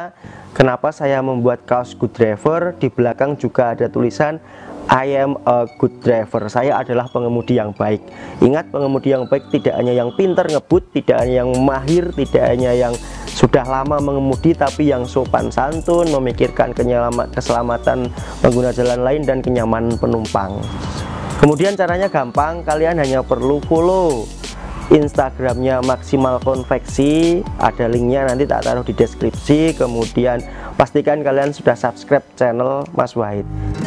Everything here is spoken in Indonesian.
kenapa saya membuat kaos good driver. Di belakang juga ada tulisan I am a good driver. Saya adalah pengemudi yang baik. Ingat, pengemudi yang baik tidak hanya yang pintar ngebut, tidak hanya yang mahir, tidak hanya yang sudah lama mengemudi, tapi yang sopan santun, memikirkan keselamatan pengguna jalan lain dan kenyamanan penumpang. Kemudian caranya gampang, kalian hanya perlu follow Instagramnya Maksimal Konveksi, ada linknya, nanti tak taruh di deskripsi. Kemudian pastikan kalian sudah subscribe channel Mas Wahid.